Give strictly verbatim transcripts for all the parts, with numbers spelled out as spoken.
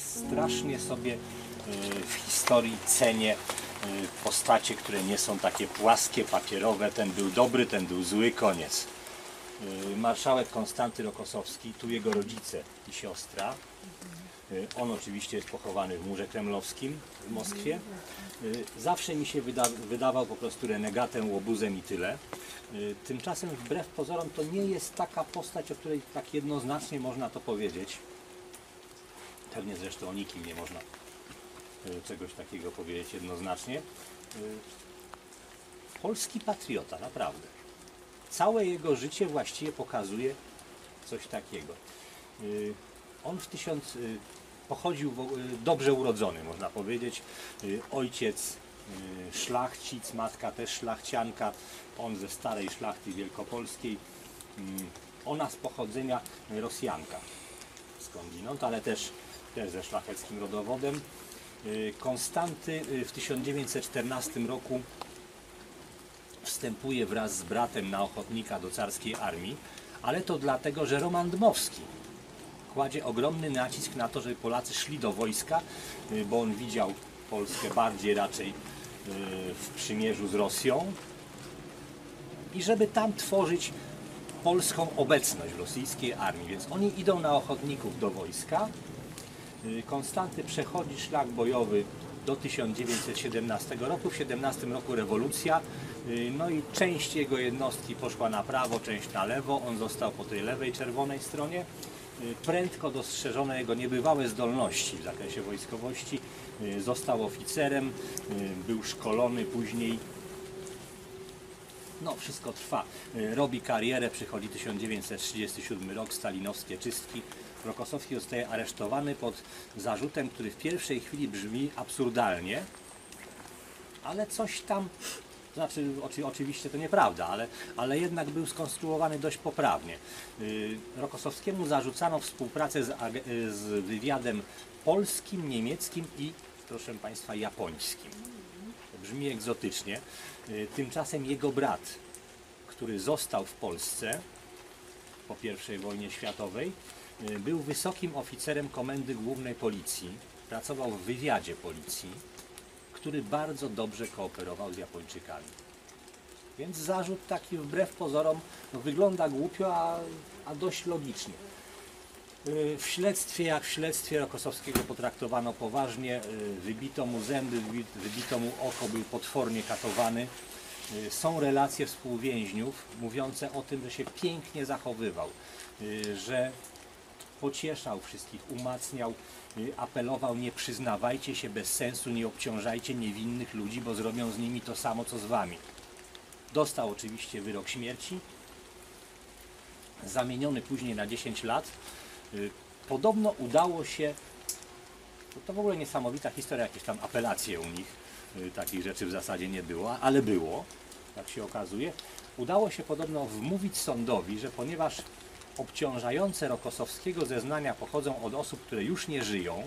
strasznie sobie w historii cenię postacie, które nie są takie płaskie, papierowe. Ten był dobry, ten był zły, koniec. Marszałek Konstanty Rokosowski, tu jego rodzice i siostra. On oczywiście jest pochowany w murze kremlowskim w Moskwie. Zawsze mi się wyda wydawał po prostu renegatem, łobuzem i tyle. Tymczasem wbrew pozorom to nie jest taka postać, o której tak jednoznacznie można to powiedzieć. Pewnie zresztą o nikim nie można czegoś takiego powiedzieć jednoznacznie. Polski patriota, naprawdę. Całe jego życie właściwie pokazuje coś takiego. On w tysiąc... pochodził w... dobrze urodzony, można powiedzieć. Ojciec szlachcic, matka też szlachcianka. On ze starej szlachty wielkopolskiej. Ona z pochodzenia Rosjanka skądinąd, ale też, też ze szlacheckim rodowodem. Konstanty w tysiąc dziewięćset czternastym roku wstępuje wraz z bratem na ochotnika do carskiej armii, ale to dlatego, że Roman Dmowski kładzie ogromny nacisk na to, żeby Polacy szli do wojska, bo on widział Polskę bardziej raczej w przymierzu z Rosją i żeby tam tworzyć polską obecność w rosyjskiej armii. Więc oni idą na ochotników do wojska. Konstanty przechodzi szlak bojowy do tysiąc dziewięćset siedemnastego roku. W siedemnastym roku rewolucja. No i część jego jednostki poszła na prawo, część na lewo. On został po tej lewej, czerwonej stronie. Prędko dostrzeżone jego niebywałe zdolności w zakresie wojskowości. Został oficerem, był szkolony później. No, wszystko trwa. Robi karierę, przychodzi tysiąc dziewięćset trzydziesty siódmy rok, stalinowskie czystki. Rokosowski zostaje aresztowany pod zarzutem, który w pierwszej chwili brzmi absurdalnie, ale coś tam, znaczy oczy, oczywiście to nieprawda, ale, ale jednak był skonstruowany dość poprawnie. Rokosowskiemu zarzucano współpracę z, z wywiadem polskim, niemieckim i, proszę Państwa, japońskim. To brzmi egzotycznie. Tymczasem jego brat, który został w Polsce po pierwszej wojnie światowej, był wysokim oficerem Komendy Głównej Policji, pracował w wywiadzie policji, który bardzo dobrze kooperował z Japończykami. Więc zarzut taki wbrew pozorom no, wygląda głupio, a, a dość logicznie. W śledztwie, jak w śledztwie Rokosowskiego potraktowano poważnie, wybito mu zęby, wybito mu oko, był potwornie katowany. Są relacje współwięźniów mówiące o tym, że się pięknie zachowywał, że pocieszał wszystkich, umacniał, apelował: nie przyznawajcie się bez sensu, nie obciążajcie niewinnych ludzi, bo zrobią z nimi to samo, co z wami. Dostał oczywiście wyrok śmierci, zamieniony później na dziesięć lat. Podobno udało się, to w ogóle niesamowita historia, jakieś tam apelacje u nich, takich rzeczy w zasadzie nie było, ale było, tak się okazuje. Udało się podobno wmówić sądowi, że ponieważ obciążające Rokosowskiego zeznania pochodzą od osób, które już nie żyją,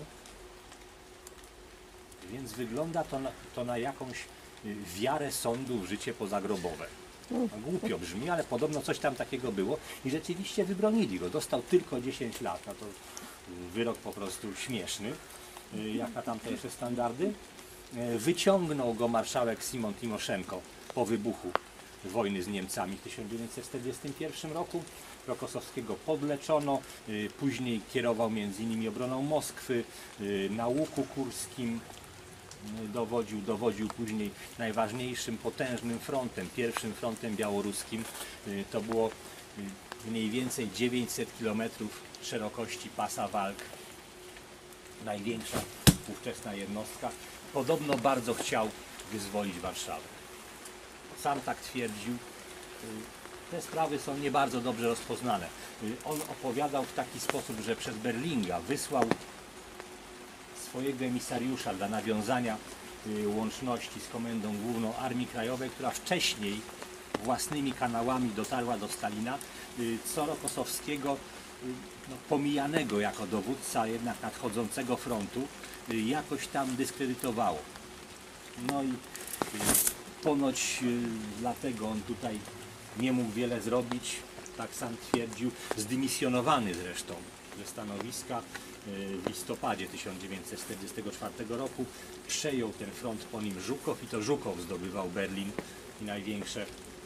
więc wygląda to na, to na jakąś wiarę sądu w życie pozagrobowe. No, głupio brzmi, ale podobno coś tam takiego było i rzeczywiście wybronili go. Dostał tylko dziesięć lat, no to wyrok po prostu śmieszny, jak na tamte jeszcze standardy. Wyciągnął go marszałek Simon Timoszenko po wybuchu wojny z Niemcami w tysiąc dziewięćset czterdziestym pierwszym roku. Rokosowskiego podleczono, później kierował między innymi obroną Moskwy, na Łuku Kurskim dowodził, dowodził później najważniejszym, potężnym frontem, pierwszym frontem białoruskim. To było mniej więcej dziewięćset kilometrów szerokości pasa walk. Największa ówczesna jednostka. Podobno bardzo chciał wyzwolić Warszawę. Sam tak twierdził. Te sprawy są nie bardzo dobrze rozpoznane. On opowiadał w taki sposób, że przez Berlinga wysłał swojego emisariusza dla nawiązania łączności z Komendą Główną Armii Krajowej, która wcześniej własnymi kanałami dotarła do Stalina, co Rokosowskiego, no, pomijanego jako dowódca jednak nadchodzącego frontu, jakoś tam dyskredytowało. No i ponoć dlatego on tutaj nie mógł wiele zrobić, tak sam twierdził, zdymisjonowany zresztą ze stanowiska. W listopadzie tysiąc dziewięćset czterdziestego czwartego roku przejął ten front po nim Żukow i to Żukow zdobywał Berlin i największe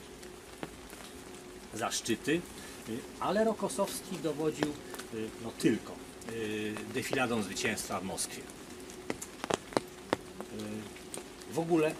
zaszczyty, ale Rokossowski dowodził no tylko defiladą zwycięstwa w Moskwie. W ogóle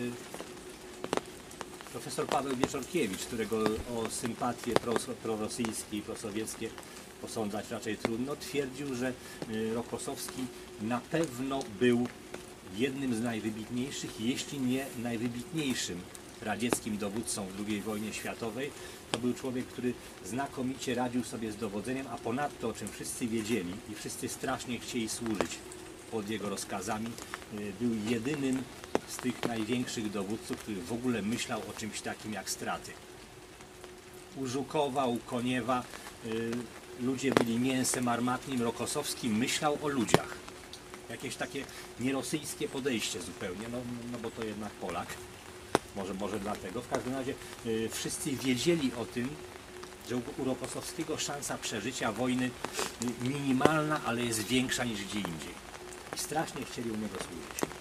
profesor Paweł Wieczorkiewicz, którego o sympatie prorosyjskie i prosowieckie posądzać raczej trudno, twierdził, że Rokossowski na pewno był jednym z najwybitniejszych, jeśli nie najwybitniejszym radzieckim dowódcą w drugiej wojnie światowej. To był człowiek, który znakomicie radził sobie z dowodzeniem, a ponadto, o czym wszyscy wiedzieli i wszyscy strasznie chcieli służyć pod jego rozkazami, był jedynym z tych największych dowódców, który w ogóle myślał o czymś takim jak straty. U Żukowa, u Koniewa y, ludzie byli mięsem armatnim, Rokossowski myślał o ludziach. Jakieś takie nierosyjskie podejście zupełnie, no, no bo to jednak Polak. Może, może dlatego. W każdym razie y, wszyscy wiedzieli o tym, że u, u Rokossowskiego szansa przeżycia wojny y, minimalna, ale jest większa niż gdzie indziej. I strasznie chcieli u niego służyć.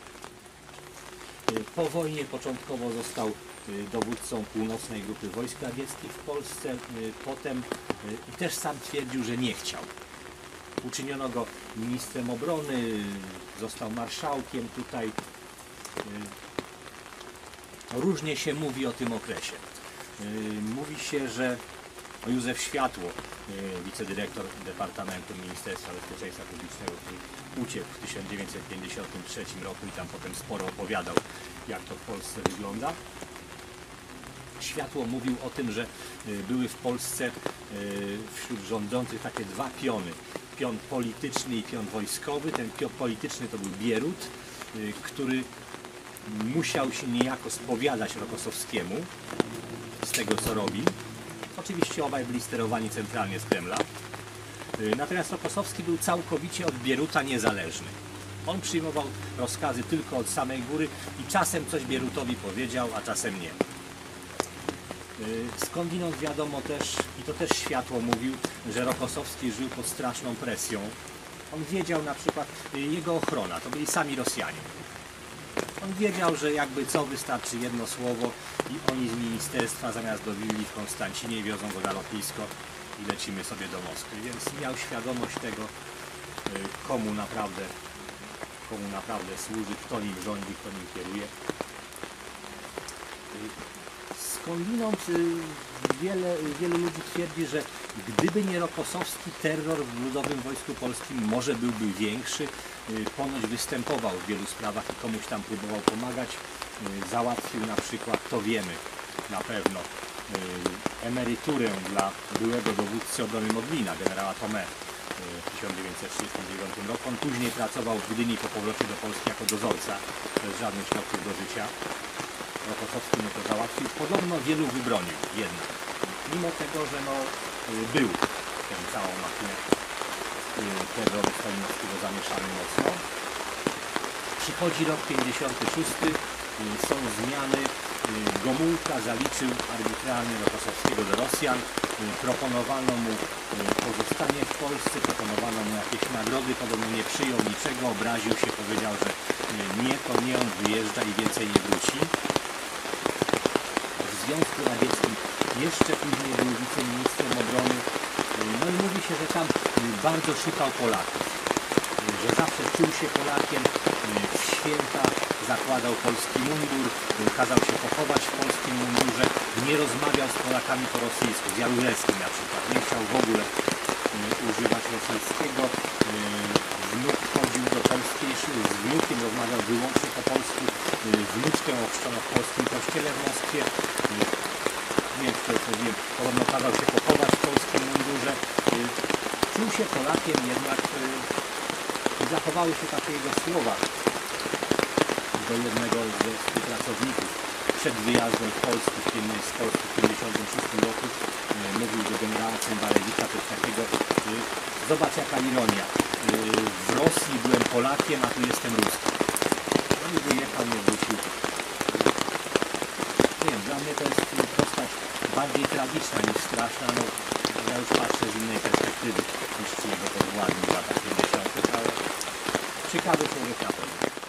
Y, po wojnie początkowo został y, dowódcą północnej grupy wojsk radzieckich w Polsce. Y, potem y, i też sam twierdził, że nie chciał. Uczyniono go ministrem obrony, y, został marszałkiem tutaj. Y, Różnie się mówi o tym okresie. Mówi się, że Józef Światło, wicedyrektor Departamentu Ministerstwa Bezpieczeństwa Publicznego, który uciekł w tysiąc dziewięćset pięćdziesiątym trzecim roku i tam potem sporo opowiadał, jak to w Polsce wygląda. Światło mówił o tym, że były w Polsce wśród rządzących takie dwa piony. Pion polityczny i pion wojskowy. Ten pion polityczny to był Bierut, który musiał się niejako spowiadać Rokossowskiemu z tego, co robi. Oczywiście obaj byli sterowani centralnie z Kremla. Natomiast Rokossowski był całkowicie od Bieruta niezależny. On przyjmował rozkazy tylko od samej góry i czasem coś Bierutowi powiedział, a czasem nie. Skądinąd wiadomo też, i to też Światło mówił, że Rokossowski żył pod straszną presją. On wiedział na przykład, jego ochrona to byli sami Rosjanie. On wiedział, że jakby co, wystarczy jedno słowo i oni z ministerstwa zamiast do willi w Konstancinie wiozą go na lotnisko i lecimy sobie do Moskwy. Więc miał świadomość tego, komu naprawdę, komu naprawdę służy, kto nim rządzi, kto nim kieruje. Skądinąd wiele, wielu ludzi twierdzi, że gdyby nie Rokossowski, terror w Ludowym Wojsku Polskim może byłby większy. Ponoć występował w wielu sprawach i komuś tam próbował pomagać. Załatwił na przykład, to wiemy na pewno, emeryturę dla byłego dowódcy obrony Modlina, generała Tomé w tysiąc dziewięćset trzydziestym dziewiątym roku. On później pracował w Gdyni po powrocie do Polski jako dozorca, bez żadnych środków do życia. Rokossowski mu to załatwił. Podobno wielu wybronił jednak. Mimo tego, że no, był tę całą machinę terroru stalinowskiego zamieszany mocno. Przychodzi rok pięćdziesiąty szósty, są zmiany. Gomułka zaliczył arbitralnie Rokossowskiego do Rosjan. Proponowano mu pozostanie w Polsce, proponowano mu jakieś nagrody, podobno nie przyjął niczego, obraził się, powiedział, że nie, to nie on wyjeżdża i więcej nie wróci. W Związku Radzieckim jeszcze później był wiceministrem obrony. No i mówi się, że tam bardzo szukał Polaków, że zawsze czuł się Polakiem, w święta zakładał polski mundur, kazał się pochować w polskim mundurze, nie rozmawiał z Polakami po rosyjsku, z Jaruzelskim na przykład, nie chciał w ogóle używać rosyjskiego. Wnuk chodził do polskiej szkoły, z wnukiem rozmawiał wyłącznie po polsku, wnuczkę ochrzczono w polskim kościele w Moskwie. Nie wiem, co wiem, podobno kazał się pochować w polskim mundurze. Czuł się Polakiem, jednak zachowały się takie jego słowa do jednego ze współpracowników przed wyjazdem w Polsce, z Polski w tysiąc dziewięćset pięćdziesiątym szóstym roku. Mówił do generała Cymbalewicza coś takiego: zobacz jaka ironia, w Rosji byłem Polakiem, a tu jestem Ruskim. No i wyjechał, nie wrócił. Nie wiem, dla mnie to jest postać bardziej tragiczna niż straszna. No, ja już patrzę z innej perspektywy niż ci jego podwładni w latach pięćdziesiątych, ale ciekawy człowiek na pewno.